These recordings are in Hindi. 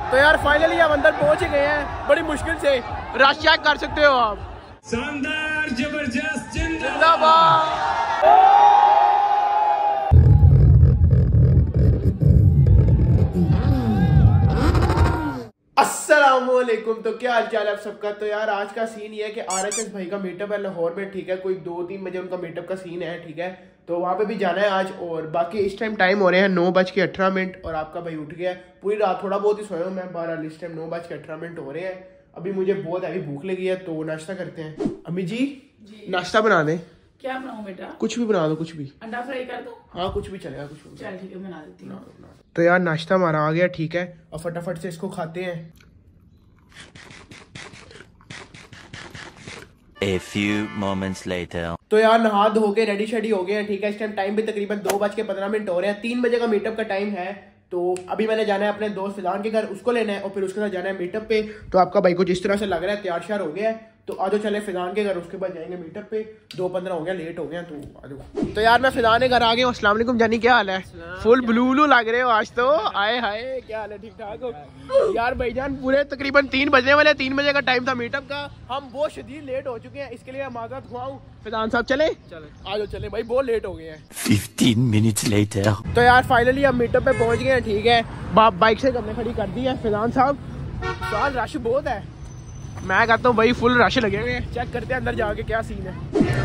तो यार फाइनली हम अंदर पहुंच गए हैं, बड़ी मुश्किल से। रश चेक कर सकते हो आप, शानदार, जबरदस्त, जिंदाबाद। अस्सलामुअलैकुम। तो क्या हाल चाल है आप सबका। तो यार आज का सीन ये है कि RHS भाई का मीटअप है लाहौर में, ठीक है। कोई 2-3 बजे उनका मीटअप का सीन है, ठीक है। तो वहाँ पे भी जाना है आज। और बाकी इस टाइम हो रहे हैं 9:18 और आपका भाई उठ गया है। पूरी रात थोड़ा बहुत ही सोया हूँ मैं, 12 इस टाइम 9:18 हो रहे हैं। अभी मुझे बहुत हैवी भूख लगी है तो नाश्ता करते हैं। अम्मी जी नाश्ता बना दें। क्या बनाऊं बेटा? कुछ भी बना दो, कुछ भी। अंडा फ्राई कर दूं? हाँ कुछ भी चलेगा, कुछ भी। चल ठीक है, बना देती हूँ। तो यार नाश्ता हमारा आ गया, ठीक है। और फटाफट से इसको खाते हैं। A few moments later. तो यार नहा धो के रेडी शेडी हो गए हैं, ठीक है। इस टाइम भी तकरीबन 2:15 हो रहे हैं। 3 बजे का मीटअप का टाइम है। तो अभी मैंने जाना है अपने दोस्त फिजान के घर, उसको लेना है और फिर उसके साथ जाना है मीटअप पे। तो आपका भाई को जिस तरह से लग रहा है तैयार श्यार हो गया है। तो आज चले फिजान के घर, उसके बाद जाएंगे मीटअप पे। 2:15 हो गया, लेट हो गया। तो आज तो यार मैं फिजान के घर आ गया हूँ। अस्सलाम वालेकुम जानी, क्या हाल है? फुल ब्लू लग रहे हो आज तो। आए हाय, क्या हाल है? ठीक ठाक हो? यार भाईजान पूरे तकरीबन 3 बजने वाले। 3 बजे का टाइम था मीटअप का। हम बहुत शदीद लेट हो चुके हैं, इसके लिए मैं माजरत खुआऊं। फिजान साहब चले आज चले भाई, बहुत लेट हो गए हैं। 15 minutes later. तो यार फाइनली हम मीटअप पे पहुंच गए हैं, ठीक है। बाइक से हमने खड़ी कर दी है। फिजान साहब साल रश बहुत है, मैं कहता हूँ भाई फुल रश लगे हुए हैं। चेक करते हैं अंदर जाके क्या सीन है।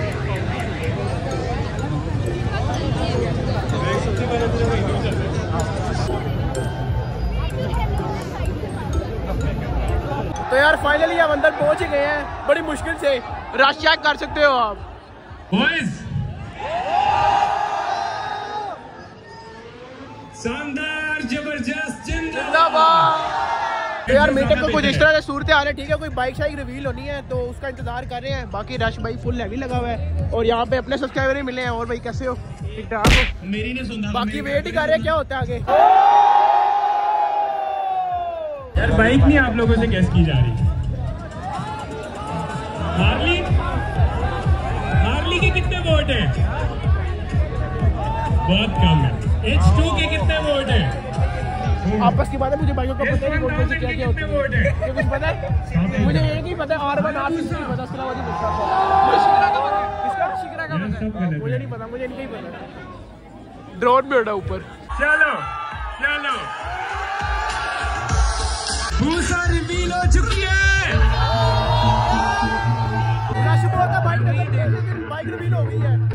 तो यार फाइनली हम अंदर पहुंच गए हैं, बड़ी मुश्किल से। रश चेक कर सकते हो आप। शानदार, जबरदस्त, जिंदाबाद। तो यार मीटअप को कुछ इस तरह से सूरत आ रही है, ठीक है। कोई बाइक शाइक रिवील होनी है तो उसका इंतजार कर रहे हैं। बाकी रश भाई फुल हैवी लगा हुआ है। और यहाँ पे अपने सब्सक्राइबर ही मिले हैं। और भाई कैसे हो? ठीक ठाक हो? मेरी ने सुना, बाकी वेट ही कर रहे हैं क्या होता है आगे। यार बाइक नहीं आप लोगों से कैसे की जा रही? हार्ली के कितने वोट हैं? बहुत कम है। H2 के कितने वोट हैं? आपस की बात है, मुझे बाइकों का पता नहीं वोट में से क्या क्या होता है। कुछ पता है मुझे, ये नहीं पता। R1 R2 नहीं पता, उसके अलावा नहीं पता। मुझे शिकरा का पता है। किसका शिकरा का पता है? मुझे नहीं पता, मुझे नहीं पता। ड्रोन में उड़ा ऊपर। चलो चलो, भूसा रिवील हो चुकी है। बाइक रिवील हो गई है।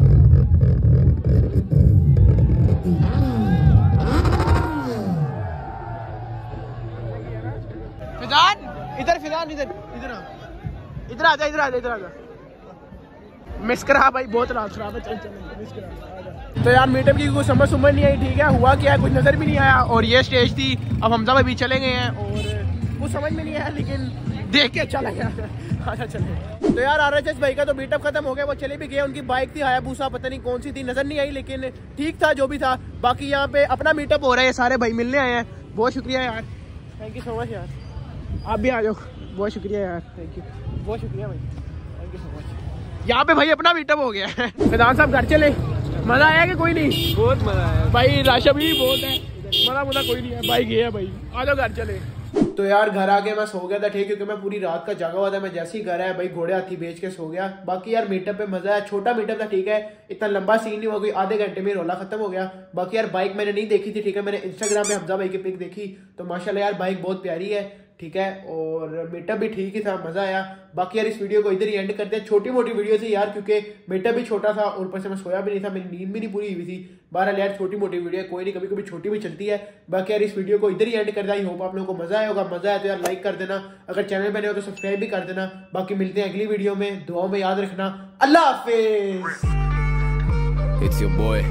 फिजान इधर आ जा। मिस करा भाई, बहुत रात खराब है। चल मिस करा। तो यार मीटअप की कुछ समझ नहीं आई, ठीक है। हुआ क्या है कुछ नजर भी नहीं आया। और ये स्टेज थी। अब हमजा भाई भी चले गए हैं और कुछ समझ में नहीं आया, लेकिन देख के अच्छा लगा। अच्छा चले। तो यार RHS भाई का तो मीटअप खत्म हो गया, वो चले भी गए। उनकी बाइक थी हायाबुसा, पता नहीं कौन सी थी, नजर नहीं आई, लेकिन ठीक था जो भी था। बाकी यहाँ पे अपना मीटअप हो रहा है, सारे भाई मिलने आए हैं। बहुत शुक्रिया यार, थैंक यू सो मच यार। आप भी आ जाओ, बहुत शुक्रिया यार, थैंक यू, बहुत शुक्रिया भाई, थैंक यू सो मच। यहाँ पे भाई अपना मीटअप हो गया है। फिजान साहब घर चले, मजा आया कि कोई नहीं? बहुत मजा आया भाई, राशा भी बहुत है। मजा कोई नहीं है भाई, गया भाई, आ जाओ घर चले। तो यार घर आके मैं सो गया था, ठीक है, क्योंकि मैं पूरी रात का जागा हुआ था। मैं जैसे ही घर आया भाई घोड़े हाथी बेच के सो गया। बाकी यार मीटअप पे मजा है, छोटा मीटअप था, ठीक है। इतना लंबा सीन नहीं हुआ, कोई आधे घंटे में रोला खत्म हो गया। बाकी यार बाइक मैंने नहीं देखी थी, ठीक है। मैंने इंस्टाग्राम पे हमजा भाई की पिक देखी, तो माशाल्लाह यार बाइक बहुत प्यारी है, ठीक है। और मीटअप भी ठीक ही था, मजा आया। बाकी यार इस वीडियो को इधर ही एंड करते हैं। छोटी मोटी वीडियो थी यार, क्योंकि मीटअप भी छोटा था और ऊपर से मैं सोया भी नहीं था, मेरी नींद भी नहीं पूरी हुई थी। 12 यार छोटी मोटी वीडियो, कोई नहीं, कभी कभी छोटी भी चलती है। बाकी यार इस वीडियो को इधर ही एंड करते हैं। आई होप आप लोगों को मजा आया होगा। मजा आया तो यार लाइक कर देना, अगर चैनल पे नए हो तो सब्सक्राइब भी कर देना। बाकी मिलते हैं अगली वीडियो में, दुआ में याद रखना। अल्लाह हाफिज। It's your boy.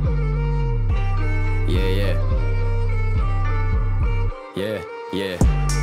Yeah.